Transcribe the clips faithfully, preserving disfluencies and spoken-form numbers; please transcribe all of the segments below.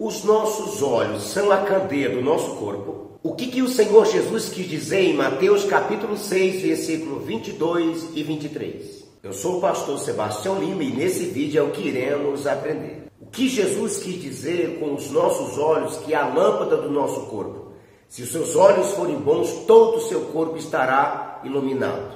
Os nossos olhos são a candeia do nosso corpo? O que, que o Senhor Jesus quis dizer em Mateus capítulo seis, versículo vinte e dois e vinte e três? Eu sou o pastor Sebastião Lima e nesse vídeo é o que iremos aprender. O que Jesus quis dizer com os nossos olhos, que é a lâmpada do nosso corpo? Se os seus olhos forem bons, todo o seu corpo estará iluminado.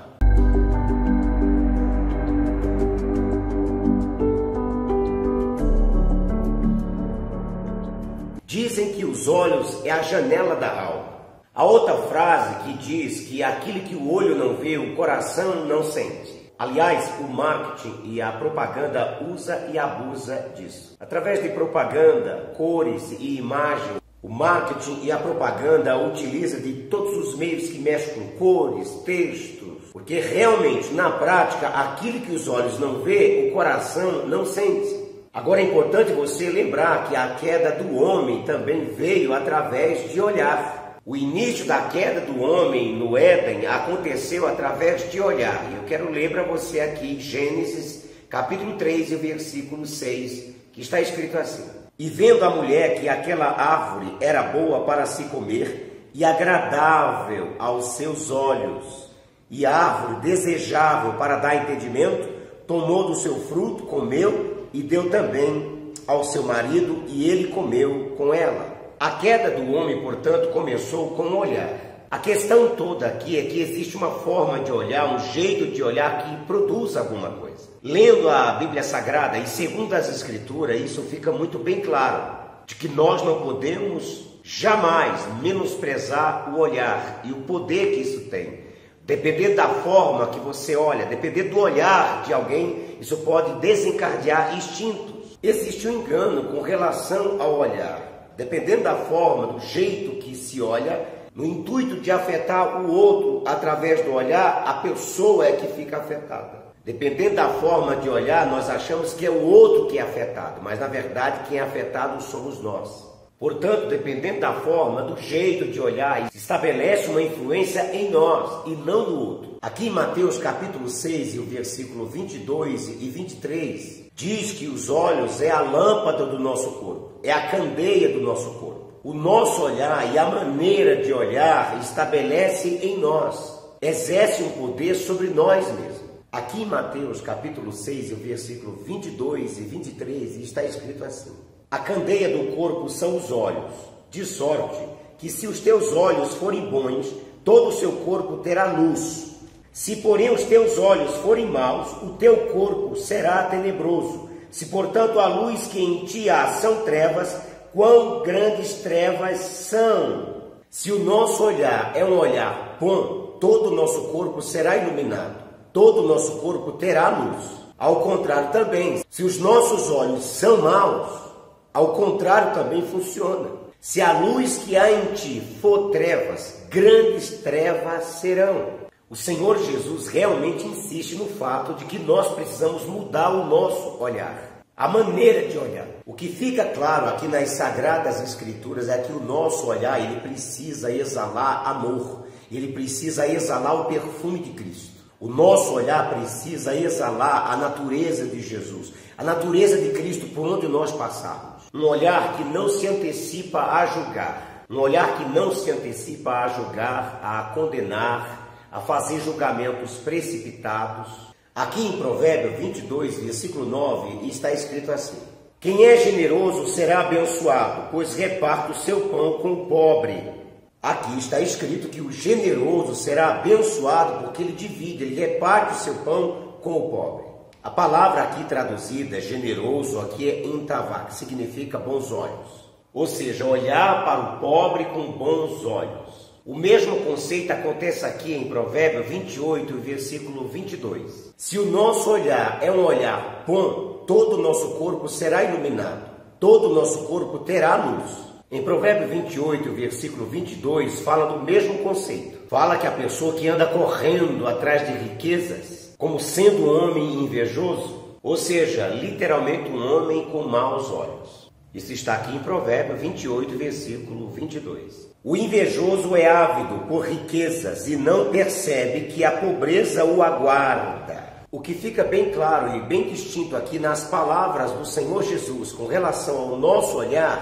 Dizem que os olhos é a janela da alma. A outra frase que diz que aquilo que o olho não vê, o coração não sente. Aliás, o marketing e a propaganda usa e abusa disso. Através de propaganda, cores e imagens, o marketing e a propaganda utiliza de todos os meios que mexem com cores, textos, porque realmente, na prática, aquilo que os olhos não vê, o coração não sente. Agora é importante você lembrar que a queda do homem também veio através de olhar. O início da queda do homem no Éden aconteceu através de olhar. Eu quero ler para você aqui Gênesis capítulo três, versículo seis, que está escrito assim: E vendo a mulher que aquela árvore era boa para se comer e agradável aos seus olhos, e árvore desejável para dar entendimento, tomou do seu fruto, comeu e deu também ao seu marido, e ele comeu com ela. A queda do homem, portanto, começou com o olhar. A questão toda aqui é que existe uma forma de olhar, um jeito de olhar que produz alguma coisa. Lendo a Bíblia Sagrada e segundo as Escrituras, isso fica muito bem claro, de que nós não podemos jamais menosprezar o olhar e o poder que isso tem. Dependendo da forma que você olha, dependendo do olhar de alguém, isso pode desencadear instintos. Existe um engano com relação ao olhar. Dependendo da forma, do jeito que se olha, no intuito de afetar o outro através do olhar, a pessoa é que fica afetada. Dependendo da forma de olhar, nós achamos que é o outro que é afetado, mas na verdade quem é afetado somos nós. Portanto, dependendo da forma, do jeito de olhar, estabelece uma influência em nós e não no outro. Aqui em Mateus capítulo seis, e o versículo vinte e dois e vinte e três, diz que os olhos é a lâmpada do nosso corpo, é a candeia do nosso corpo. O nosso olhar e a maneira de olhar estabelece em nós, exerce um poder sobre nós mesmos. Aqui em Mateus capítulo seis, e o versículo vinte e dois e vinte e três, está escrito assim: A candeia do corpo são os olhos, de sorte que se os teus olhos forem bons, todo o seu corpo terá luz. Se porém os teus olhos forem maus, o teu corpo será tenebroso. Se portanto a luz que em ti há são trevas, quão grandes trevas são! Se o nosso olhar é um olhar bom, todo o nosso corpo será iluminado, todo o nosso corpo terá luz. Ao contrário também, se os nossos olhos são maus, ao contrário também funciona. Se a luz que há em ti for trevas, grandes trevas serão. O Senhor Jesus realmente insiste no fato de que nós precisamos mudar o nosso olhar, a maneira de olhar. O que fica claro aqui nas Sagradas Escrituras é que o nosso olhar, ele precisa exalar amor, ele precisa exalar o perfume de Cristo. O nosso olhar precisa exalar a natureza de Jesus, a natureza de Cristo por onde nós passarmos. Um olhar que não se antecipa a julgar, um olhar que não se antecipa a julgar, a condenar, a fazer julgamentos precipitados. Aqui em Provérbios vinte e dois, versículo nove, está escrito assim: Quem é generoso será abençoado, pois reparte o seu pão com o pobre. Aqui está escrito que o generoso será abençoado porque ele divide, ele reparte o seu pão com o pobre. A palavra aqui traduzida, generoso, aqui é intavá, que significa bons olhos. Ou seja, olhar para o pobre com bons olhos. O mesmo conceito acontece aqui em Provérbios vinte e oito, versículo vinte e dois. Se o nosso olhar é um olhar bom, todo o nosso corpo será iluminado, todo o nosso corpo terá luz. Em Provérbios vinte e oito, versículo vinte e dois, fala do mesmo conceito. Fala que a pessoa que anda correndo atrás de riquezas, como sendo um homem invejoso, ou seja, literalmente um homem com maus olhos. Isso está aqui em Provérbios vinte e oito, versículo vinte e dois. O invejoso é ávido por riquezas e não percebe que a pobreza o aguarda. O que fica bem claro e bem distinto aqui nas palavras do Senhor Jesus com relação ao nosso olhar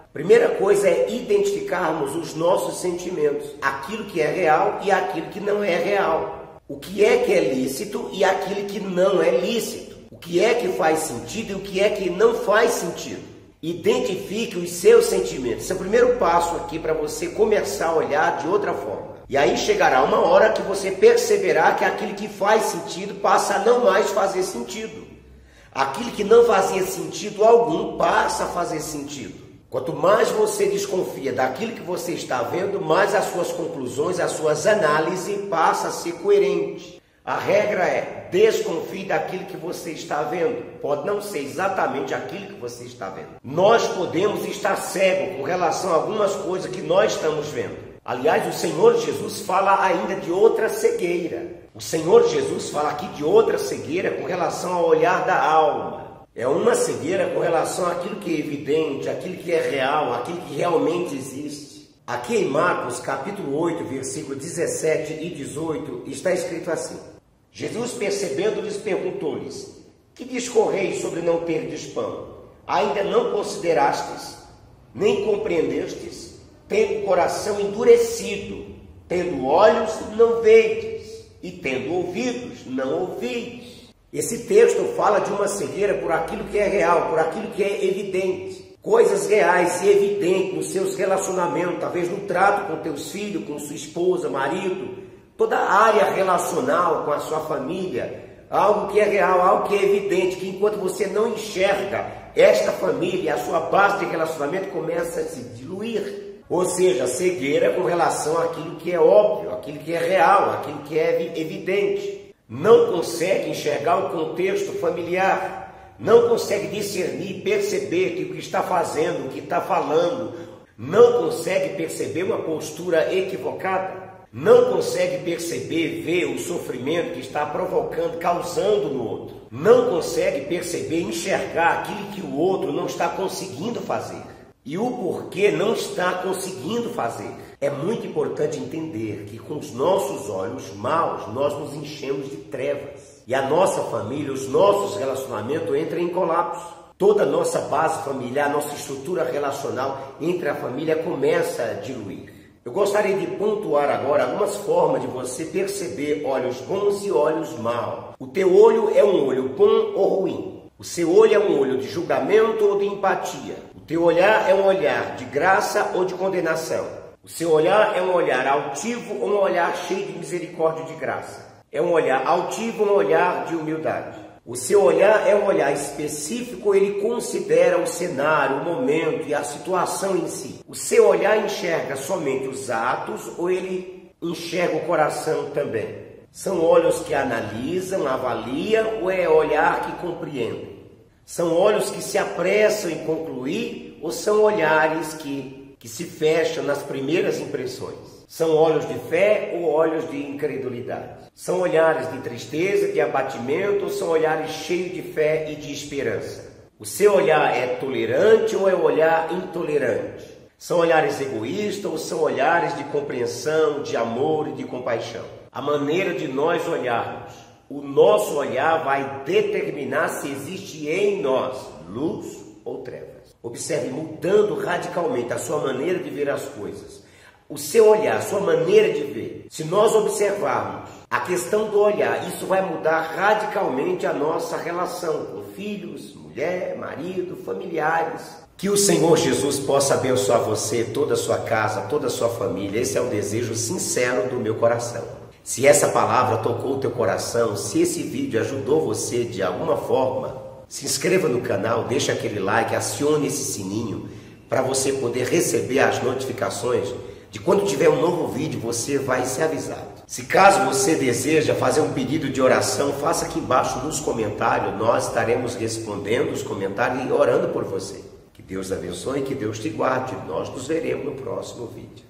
Primeira coisa é identificarmos os nossos sentimentos, aquilo que é real e aquilo que não é real. O que é que é lícito e aquilo que não é lícito. O que é que faz sentido e o que é que não faz sentido. Identifique os seus sentimentos. Esse é o primeiro passo aqui para você começar a olhar de outra forma. E aí chegará uma hora que você perceberá que aquilo que faz sentido passa a não mais fazer sentido. Aquilo que não fazia sentido algum passa a fazer sentido. Quanto mais você desconfia daquilo que você está vendo, mais as suas conclusões, as suas análises passam a ser coerentes. A regra é, desconfie daquilo que você está vendo. Pode não ser exatamente aquilo que você está vendo. Nós podemos estar cegos com relação a algumas coisas que nós estamos vendo. Aliás, o Senhor Jesus fala ainda de outra cegueira. O Senhor Jesus fala aqui de outra cegueira com relação ao olhar da alma. É uma cegueira com relação àquilo que é evidente, aquilo que é real, aquilo que realmente existe. Aqui em Marcos, capítulo oito, versículos dezessete e dezoito, está escrito assim. Jesus, percebendo-lhes, perguntou-lhes: que discorreis sobre não terdes pão? Ainda não considerastes, nem compreendestes, tendo o coração endurecido, tendo olhos, não vedes, e tendo ouvidos, não ouvides. Esse texto fala de uma cegueira por aquilo que é real, por aquilo que é evidente. Coisas reais e evidentes nos seus relacionamentos, talvez no trato com teus filhos, com sua esposa, marido, toda a área relacional com a sua família, algo que é real, algo que é evidente, que enquanto você não enxerga esta família, a sua base de relacionamento começa a se diluir. Ou seja, cegueira com relação àquilo que é óbvio, aquilo que é real, aquilo que é evidente. Não consegue enxergar o contexto familiar, não consegue discernir, perceber que o que está fazendo, o que está falando, não consegue perceber uma postura equivocada. Não consegue perceber, ver o sofrimento que está provocando, causando no outro. Não consegue perceber, enxergar aquilo que o outro não está conseguindo fazer. E o porquê não está conseguindo fazer. É muito importante entender que com os nossos olhos maus, nós nos enchemos de trevas. E a nossa família, os nossos relacionamentos entram em colapso. Toda a nossa base familiar, nossa estrutura relacional entre a família começa a diluir. Eu gostaria de pontuar agora algumas formas de você perceber olhos bons e olhos maus. O teu olho é um olho bom ou ruim? O seu olho é um olho de julgamento ou de empatia? O teu olhar é um olhar de graça ou de condenação? O seu olhar é um olhar altivo ou um olhar cheio de misericórdia e de graça? É um olhar altivo ou um olhar de humildade? O seu olhar é um olhar específico ou ele considera o cenário, o momento e a situação em si? O seu olhar enxerga somente os atos ou ele enxerga o coração também? São olhos que analisam, avaliam ou é olhar que compreende? São olhos que se apressam em concluir ou são olhares que, que se fecham nas primeiras impressões? São olhos de fé ou olhos de incredulidade? São olhares de tristeza, de abatimento ou são olhares cheios de fé e de esperança? O seu olhar é tolerante ou é um olhar intolerante? São olhares egoístas ou são olhares de compreensão, de amor e de compaixão? A maneira de nós olharmos, o nosso olhar vai determinar se existe em nós luz ou trevas. Observe, mudando radicalmente a sua maneira de ver as coisas. O seu olhar, a sua maneira de ver. Se nós observarmos a questão do olhar, isso vai mudar radicalmente a nossa relação com filhos, mulher, marido, familiares. Que o Senhor Jesus possa abençoar você, toda a sua casa, toda a sua família. Esse é o desejo sincero do meu coração. Se essa palavra tocou o teu coração, se esse vídeo ajudou você de alguma forma, se inscreva no canal, deixa aquele like, acione esse sininho para você poder receber as notificações de quando tiver um novo vídeo, você vai ser avisado. Se caso você deseja fazer um pedido de oração, faça aqui embaixo nos comentários. Nós estaremos respondendo os comentários e orando por você. Que Deus abençoe, que Deus te guarde. Nós nos veremos no próximo vídeo.